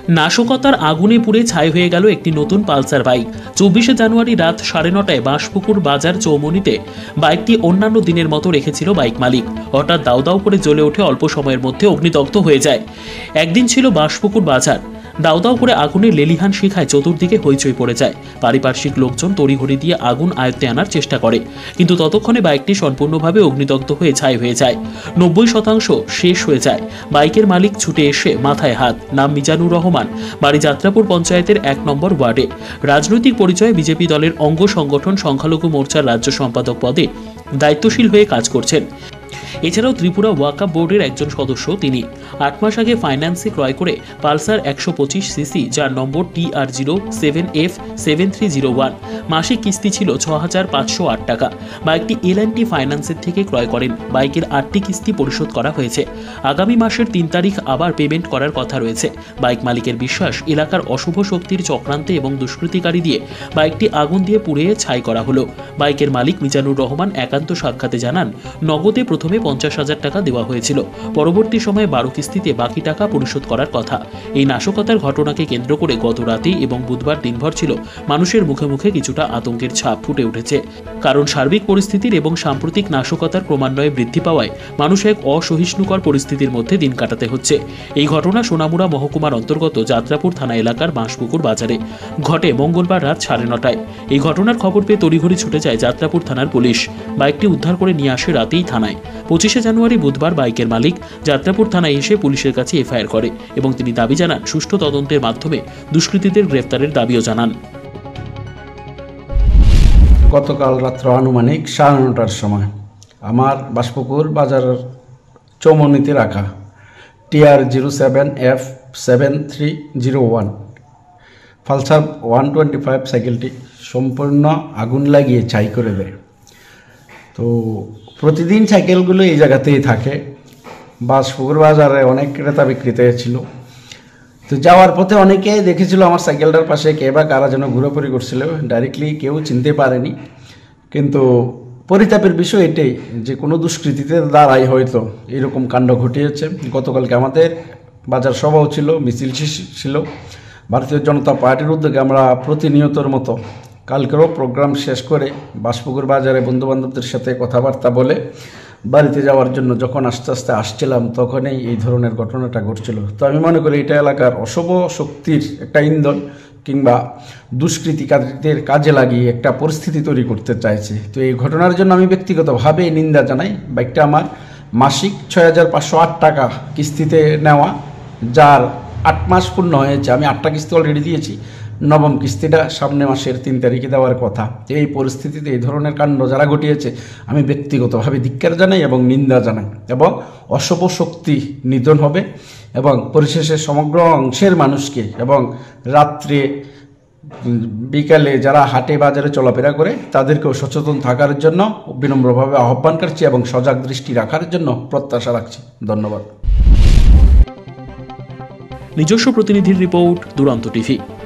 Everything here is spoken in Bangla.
নাশকতার আগুনে পুড়ে ছাই হয়ে গেল একটি নতুন পালসার বাইক। 24শে জানুয়ারি রাত 9:30টায় বাঁশপুকুর বাজার চৌমুনিতে বাইকটি অন্যান্য দিনের মতো রেখেছিল বাইক মালিক। হঠাৎ দাউ দাউ করে জ্বলে ওঠে, অল্প সময়ের মধ্যে অগ্নিদগ্ধ হয়ে যায়। একদিন ছিল বাঁশপুকুর বাজার। দাউ দাউ করে আগুনের লেলিহান শিখায় চতুর্দিকে হইচই পড়ে যায়। পারিপার্শ্বিক লোকজন তড়িঘড়ি দিয়ে আগুন আয়ত্তে আনার চেষ্টা করে, কিন্তু ততক্ষণে বাইকটি সম্পূর্ণভাবে অগ্নিদগ্ধ হয়ে ছাই হয়ে যায়। 90% শেষ হয়ে যায়। বাইকের মালিক ছুটে এসে মাথায় হাত। নাম মিজানুর রহমান, বাড়ি যাত্রাপুর পঞ্চায়েতের 1 নম্বর ওয়ার্ডে। রাজনৈতিক পরিচয়ে বিজেপি দলের অঙ্গ সংগঠন সংখ্যালঘু মোর্চার রাজ্য সম্পাদক পদে দায়িত্বশীল হয়ে কাজ করছেন। এছাড়াও ত্রিপুরা ওয়াকফ বোর্ডের একজন সদস্য তিনি। 8 মাস আগে ফাইন্যান্সে ক্রয় করে পালসার 125cc, যার নম্বর TR07F7301। মাসিক কিস্তি ছিল 6,508 টাকা। বাইকটি L&T ফাইন্যান্সের থেকে ক্রয় করেন। বাইকের 8টি কিস্তি পরিশোধ করা হয়েছে। আগামী মাসের 3 তারিখ আবার পেমেন্ট করার কথা রয়েছে। বাইক মালিকের বিশ্বাস, এলাকার অশুভ শক্তির চক্রান্তে এবং দুষ্কৃতিকারী দিয়ে বাইকটি আগুন দিয়ে পুড়িয়ে ছাই করা হলো। বাইকের মালিক মিজানুর রহমান একান্ত সাক্ষাতে জানান, নগদে প্রথমে 50,000 টাকা দেওয়া হয়েছিল। পরবর্তী সময়ে 12 কিস্তিতে বাকি টাকা পরিশোধ করার কথা। এই নাশকতার ঘটনাকে কেন্দ্র করে গত রাতে এবং বুধবার দিনভর ছিল মানুষের মুখে মুখে কিছুটা আতঙ্কের ছাপ ফুটে উঠেছে। কারণ সার্বিক পরিস্থিতির এবং সাম্প্রতিক নাশকতার ক্রমান্বয়ে বৃদ্ধি পাওয়ায় মানুষ এক অসহিষ্ণুকর পরিস্থিতির মধ্যে দিন কাটাতে হচ্ছে। এই ঘটনা সোনামুড়া মহকুমার অন্তর্গত যাত্রাপুর থানা এলাকার বাঁশপুকুর বাজারে ঘটে মঙ্গলবার রাত 9:30টায়। এই ঘটনার খবর পেয়ে তড়িঘড়ি ছুটে যায় যাত্রাপুর থানার পুলিশ। বাইকটি উদ্ধার করে নিয়ে আসে রাতেই থানায়। 25শে জানুয়ারি বুধবার বাইকের মালিক যাত্রাপুর থানায় এসে পুলিশের কাছে এফআইআর করে এবং তিনি দাবি জানান, সুষ্ঠু তদন্তের মাধ্যমে দুষ্কৃতীদের গ্রেফতারের দাবিও জানান। গতকাল রাত্র আনুমানিক 9:30টার সময় আমার বাঁশপুকুর বাজারের চৌমুনিতে রাখা TR07F7301 পালসার 125 সাইকেলটি সম্পূর্ণ আগুন লাগিয়ে ছাই করে দেয়। তো প্রতিদিন সাইকেলগুলো এই জায়গাতেই থাকে। বাঁশপুকুর বাজারে অনেক ক্রেতা বিক্রেতা ছিল। তো যাওয়ার পথে অনেকেই দেখেছিল আমার সাইকেলটার পাশে কে বা কারা যেন ঘোরাঘুরি করছিল। ডাইরেক্টলি কেউ চিনতে পারেনি, কিন্তু পরিতাপের বিষয় এটাই যে কোনো দুষ্কৃতীদের দ্বারাই হয়তো এরকম কাণ্ড ঘটিয়েছে। গতকালকে আমাদের বাজার সভাও ছিল, মিছিল ছিল। ভারতীয় জনতা পার্টির উদ্যোগে আমরা প্রতিনিয়তর মতো কালকেরও প্রোগ্রাম শেষ করে বাঁশপুকুর বাজারে বন্ধুবান্ধবদের সাথে কথাবার্তা বলে বাড়িতে যাওয়ার জন্য যখন আস্তে আস্তে আসছিলাম, তখনই এই ধরনের ঘটনাটা ঘটছিল। তো আমি মনে করি এটা এলাকার অশুভ শক্তির একটা ইন্ধন কিংবা দুষ্কৃতিকারীদের কাজে লাগিয়ে একটা পরিস্থিতি তৈরি করতে চাইছে। তো এই ঘটনার জন্য আমি ব্যক্তিগতভাবে নিন্দা জানাই। বাইকটা আমার মাসিক 6,508 টাকা কিস্তিতে নেওয়া, যার 8 মাস পূর্ণ হয়েছে। আমি 8টা কিস্তি অলরেডি দিয়েছি, 9ম কিস্তিটা সামনে মাসের 3 তারিখে দেওয়ার কথা। এই পরিস্থিতিতে এই ধরনের কাণ্ড যারা ঘটিয়েছে আমি ব্যক্তিগতভাবে ধিক্কার জানাই এবং নিন্দা জানাই, এবং অশুভ শক্তি নিধন হবে এবং পরিশেষে সমগ্র অংশের মানুষকে এবং রাত্রে বিকালে যারা হাটে বাজারে চলাফেরা করে তাদেরকেও সচেতন থাকার জন্য বিনম্রভাবে আহ্বান করছি এবং সজাগ দৃষ্টি রাখার জন্য প্রত্যাশা রাখছি। ধন্যবাদ। নিজস্ব প্রতিনিধির রিপোর্ট, দুরন্ত টিভি।